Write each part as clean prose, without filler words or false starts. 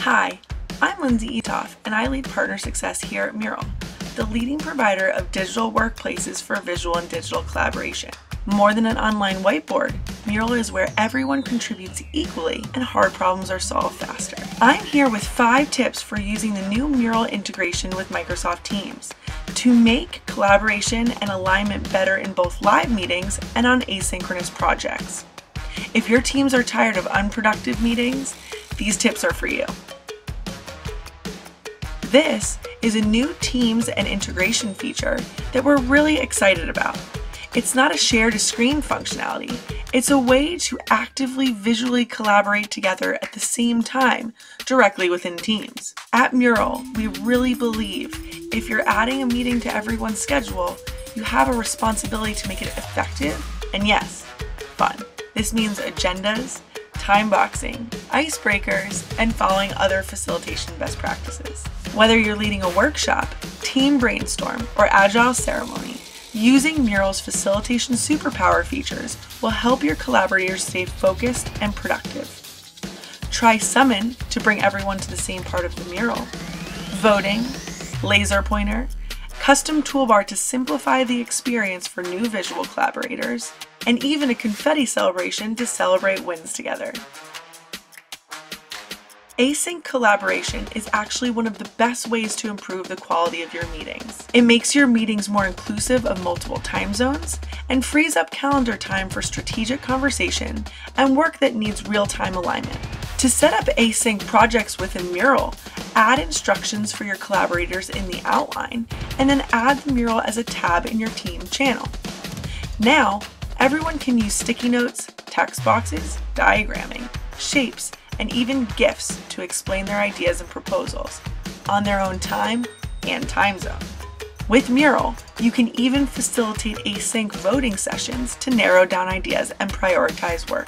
Hi, I'm Lindsey Eatough, and I lead partner success here at Mural, the leading provider of digital workplaces for visual and digital collaboration. More than an online whiteboard, Mural is where everyone contributes equally and hard problems are solved faster. I'm here with 5 tips for using the new Mural integration with Microsoft Teams to make collaboration and alignment better in both live meetings and on asynchronous projects. If your teams are tired of unproductive meetings, these tips are for you. This is a new Teams and integration feature that we're really excited about. It's not a share-to-screen functionality. It's a way to actively visually collaborate together at the same time directly within Teams. At Mural, we really believe if you're adding a meeting to everyone's schedule, you have a responsibility to make it effective and, yes, fun. This means agendas, time boxing, icebreakers, and following other facilitation best practices. Whether you're leading a workshop, team brainstorm, or agile ceremony, using Mural's facilitation superpower features will help your collaborators stay focused and productive. Try Summon to bring everyone to the same part of the mural, voting, laser pointer, custom toolbar to simplify the experience for new visual collaborators, and even a confetti celebration to celebrate wins together. Async collaboration is actually one of the best ways to improve the quality of your meetings. It makes your meetings more inclusive of multiple time zones and frees up calendar time for strategic conversation and work that needs real-time alignment. To set up async projects within Mural, add instructions for your collaborators in the outline, and then add the Mural as a tab in your team channel. Now, everyone can use sticky notes, text boxes, diagramming, shapes, and even GIFs to explain their ideas and proposals on their own time and time zone. With Mural, you can even facilitate async voting sessions to narrow down ideas and prioritize work.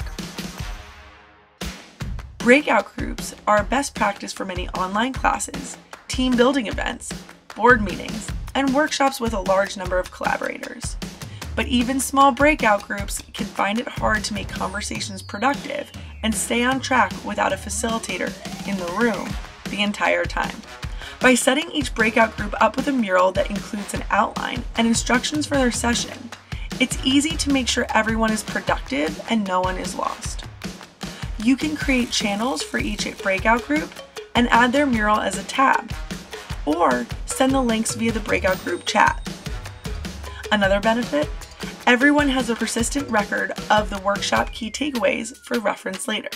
Breakout groups are a best practice for many online classes, team building events, board meetings, and workshops with a large number of collaborators. But even small breakout groups can find it hard to make conversations productive and stay on track without a facilitator in the room the entire time. By setting each breakout group up with a mural that includes an outline and instructions for their session, it's easy to make sure everyone is productive and no one is lost. You can create channels for each breakout group and add their mural as a tab, or send the links via the breakout group chat. Another benefit? Everyone has a persistent record of the workshop key takeaways for reference later.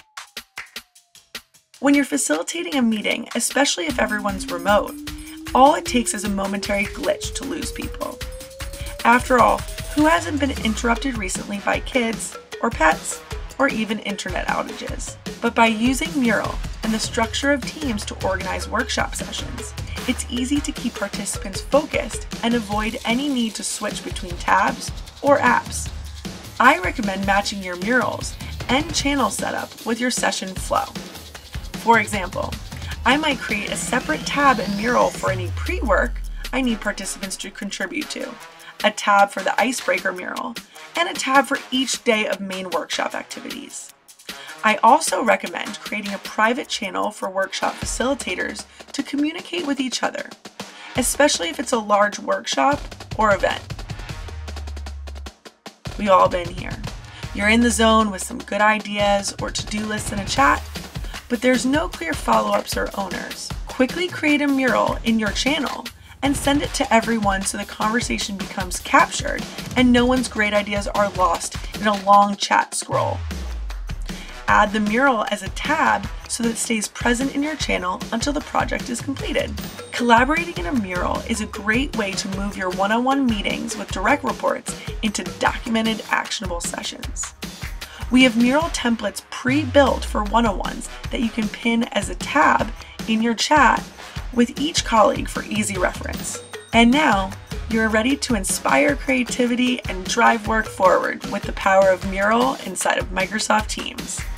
When you're facilitating a meeting, especially if everyone's remote, all it takes is a momentary glitch to lose people. After all, who hasn't been interrupted recently by kids or pets or even internet outages? But by using Mural and the structure of Teams to organize workshop sessions, it's easy to keep participants focused and avoid any need to switch between tabs or apps. I recommend matching your murals and channel setup with your session flow. For example, I might create a separate tab in Mural for any pre-work I need participants to contribute to, a tab for the icebreaker mural, and a tab for each day of main workshop activities. I also recommend creating a private channel for workshop facilitators to communicate with each other, especially if it's a large workshop or event. We've all been here. You're in the zone with some good ideas or to-do lists in a chat, but there's no clear follow-ups or owners. Quickly create a mural in your channel and send it to everyone so the conversation becomes captured and no one's great ideas are lost in a long chat scroll. Add the mural as a tab so that it stays present in your channel until the project is completed. Collaborating in a mural is a great way to move your one-on-one meetings with direct reports into documented, actionable sessions. We have mural templates pre-built for one-on-ones that you can pin as a tab in your chat with each colleague for easy reference. And now, you're ready to inspire creativity and drive work forward with the power of Mural inside of Microsoft Teams.